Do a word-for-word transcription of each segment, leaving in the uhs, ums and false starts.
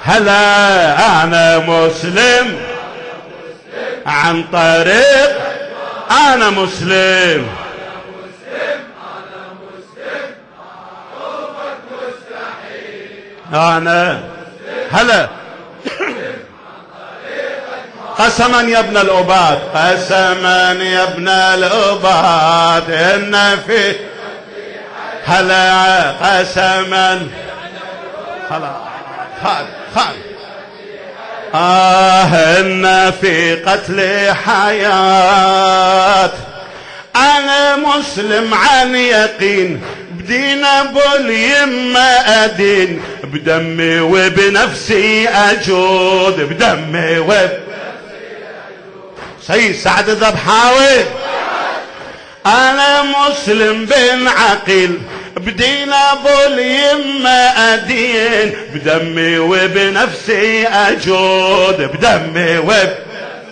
هلا أنا مسلم عن طريق أنا مسلم أنا هلا قسما يا ابن الأباد قسما يا ابن الأباد إن في هلا قسما خلاص خال خال آه إن في قتل حياة أنا مسلم عن يقين بدين أبو اليمة أدين بدمي وبنفسي أجود بدمي وبنفسي سيد سعد ذبحاوي أنا مسلم بن عقيل بدين أبو اليمة أدين بدمي وبنفسي أجود بدمي وبنفسي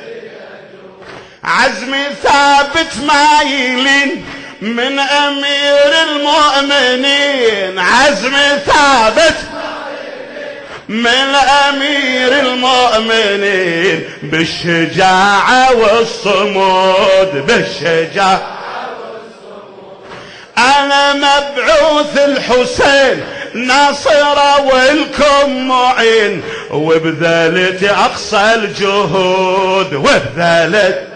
عزمي ثابت مايلين من أمير المؤمنين عزمي ثابت من أمير المؤمنين بالشجاعة والصمود بالشجاعة أنا مبعوث الحسين ناصر والكم معين وبذلت أقصى الجهود وبذلت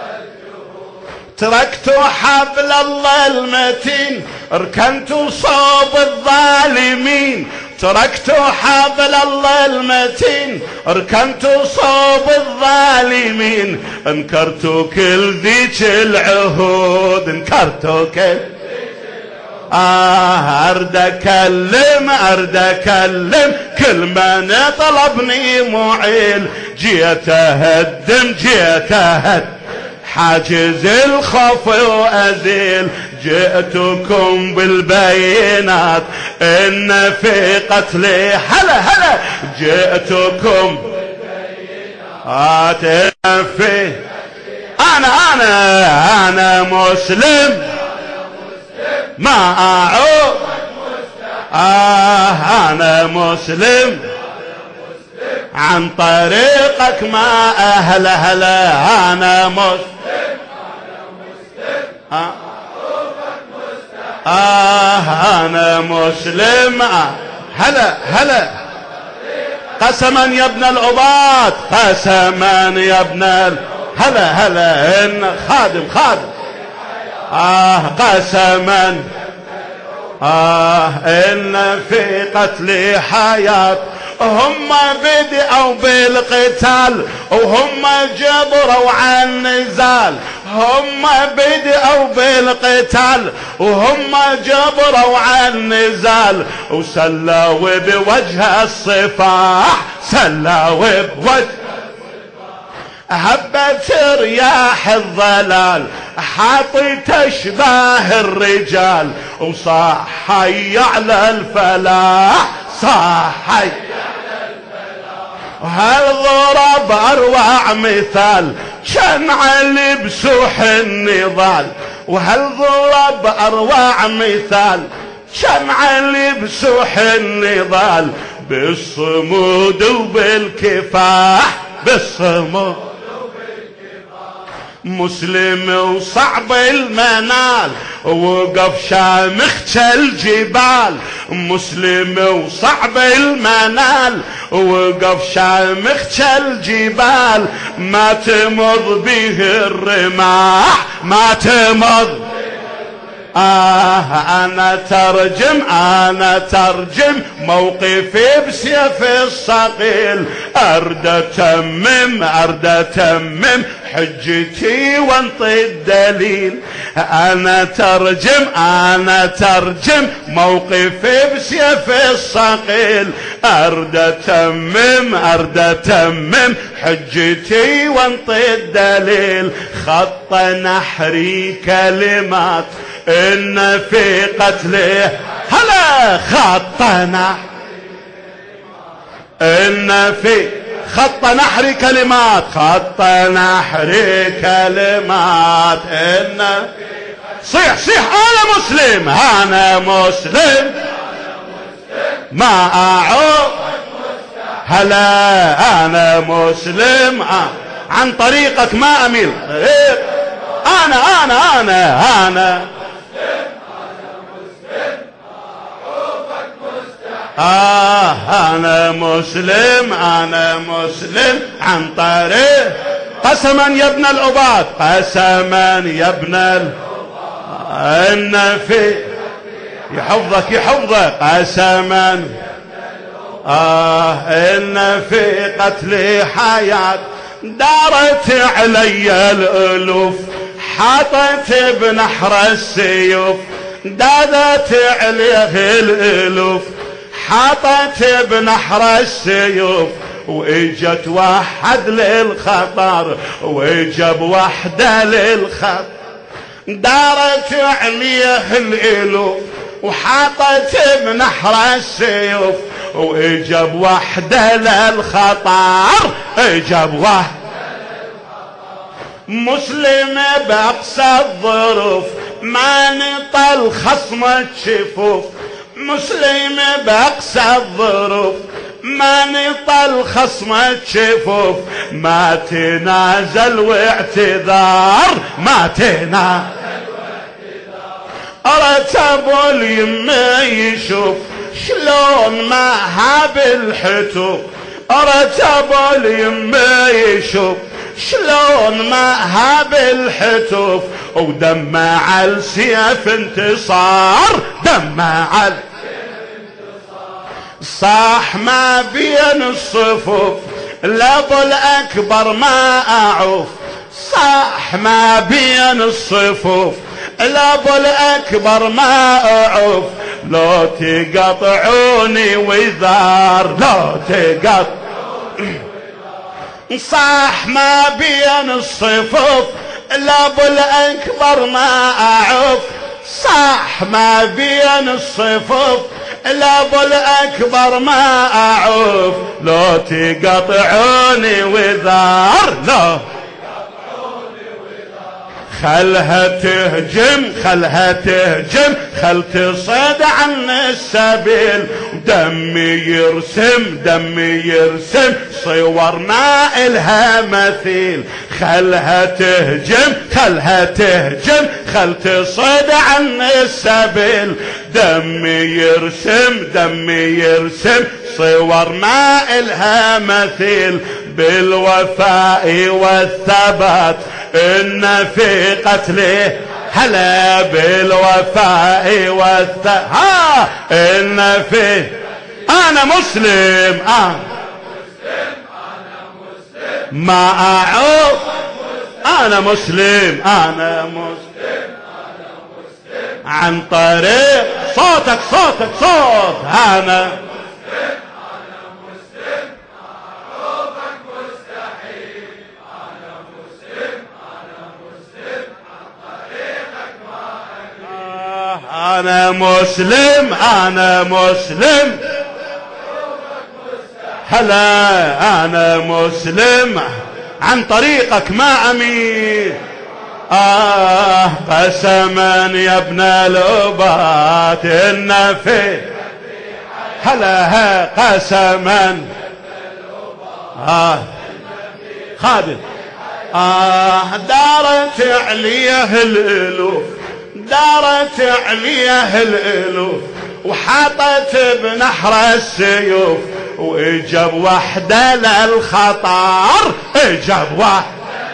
تركت حبل الله المتين ركنت صوب الظالمين تركت حبل الله المتين ركنت صوب الظالمين انكرت كل ذيك العهود انكرت كل آه أرد أكلم أرد أكلم كل من طلبني معيل جيت أهدم جيت أهدم حاجز الخوف وأزيل جئتكم بالبينات إن في قتلي هلا هلا جئتكم بالبينات إن في أنا أنا أنا مسلم ما أعود آه أنا مسلم عن طريقك ما أهل هلا أنا مسلم آه, آه أنا مسلم آه هلا هلا قسما يا ابن العباد قسما يا ابن ال... هلا هلا إن خادم خادم آه قسما آه إن في قتل حياة هم بدأوا بالقتال وهم جبروا عن نزال هم بدأوا بالقتال وهم جبروا عن نزال وسلوا بوجه الصفاح سلوا بوجه هبت رياح الظلال حاطت اشباه الرجال وصاح حي على الفلاح صاح حي وهل ضرب اروع مثال كان على بسوح النضال وهل ضرب اروع مثال كان على بسوح النضال بالصمود وبالكفاح بالصمود مسلم وصعب المنال وقف شامخ الجبال مسلم وصعب المنال وقف شامخ الجبال ما تمض به الرماح ما تمض آه أنا ترجم أنا ترجم موقفي بسيف الصقيل أرد أتمم أرد أتمم حجتي وانطي الدليل أنا ترجم أنا ترجم موقفي بسيف الصقيل أرد أتمم أرد أتمم حجتي وانطي الدليل خط نحري كلمات إن في قتله هلا خطنا إن في خط نحر كلمات خط نحر كلمات إن صيح صيح أنا مسلم أنا مسلم ما أعود هلا أنا مسلم عن طريقك ما أميل. أنا أنا أنا أنا آه أنا مسلم أنا مسلم عن طريق. قسما يا ابن العباد قسما يا ابن العباد إن في يحفظك يحفظك قسما آه إن في قتلي حياة دارت علي الألوف حطت بنحر السيوف دادت عليه الألوف حطت بنحر السيوف واجت واحد للخطر واجب وحده للخطر دارت عليه الألوف وحطت بنحر السيوف واجب وحده للخطر اجب وحده مسلم بأقصى الظروف ما نطل خصمة شفوف مسلم بأقصى الظروف ما نطل خصمة شفوف ما تنازل واعتذار ما تنازل ارتب اليمه يشوف شلون ما هاب الحتوف ارتب اليمه يشوف شلون ما هاب الحتوف ودمع السيف انتصار دمع صاح ما بين الصفوف الابو الاكبر ما اعوف صاح ما بين الصفوف الابو الاكبر ما اعوف لو تقطعوني وذار لو تقطعوني صاح ما بين الصفوف الابو الاكبر ما اعوف صاح ما بين الصفوف الابو الاكبر ما اعوف لو تقطعوني وذار لو خلها تهجم خلها تهجم خل تصيد عن السبيل دمي يرسم دمي يرسم صور ما إلها مثيل خلها تهجم خلها تهجم خل تصيد عن السبيل دمي يرسم دمي يرسم صور ما إلها مثيل بالوفاء والثبات إن في قتله هلا بالوفاء والثبات ها إن في أنا مسلم أنا ما أعوف أنا مسلم أنا مسلم عن طريق صوتك صوتك صوت أنا أنا مسلم أنا مسلم هلا أنا مسلم عن طريقك ما أميل آه قسما يا ابن الأبات إن في هلا قسما آه خادم آه دارت عليه الألوف دارت عليه الألوف وحطت بنحر السيوف واجب وحده للخطر اجب وحده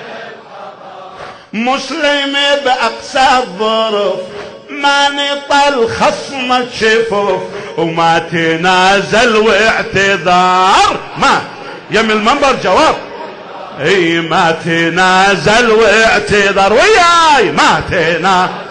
مسلم بأقصى الظروف ما نطل خصمة شفوف وما تنازل واعتذار ما يم المنبر جواب اي ما تنازل واعتذار وياي ما تنازل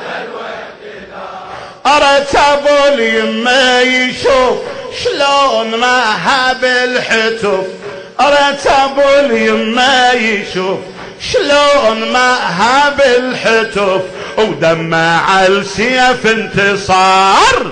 ارتب اليمه يشوف شلون ما هاب الحتوف ارتب اليمه يشوف شلون ما هاب الحتوف ودمع السيف انتصار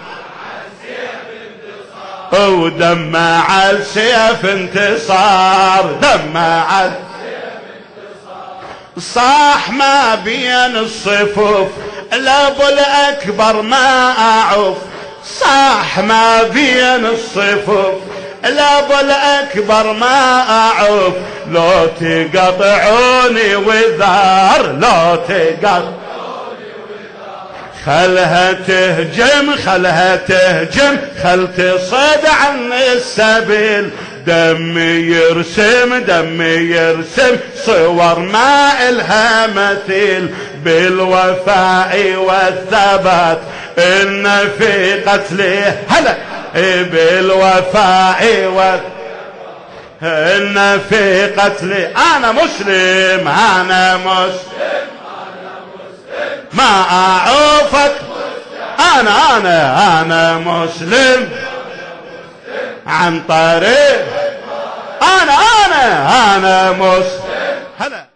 ودمع السيف انتصار دمع السيف انتصار صاح ما بين الصفوف الابو الاكبر ما اعوف صاح ما بين الصفوف الأب الأكبر ما أعوف لو تقطعوني وذار، لو تقطعوني خلها تهجم، خلها تهجم، خل تصيد عن السبيل. دمي يرسم، دمي يرسم صور ما إلها مثيل. بالوفاء والثبات إن في قتله هلا، بالوفاء والثبات إن في قتله. أنا مسلم، أنا مسلم، ما أعوفك. أنا أنا أنا مسلم عن طريق. أنا أنا أنا مسلم هلا.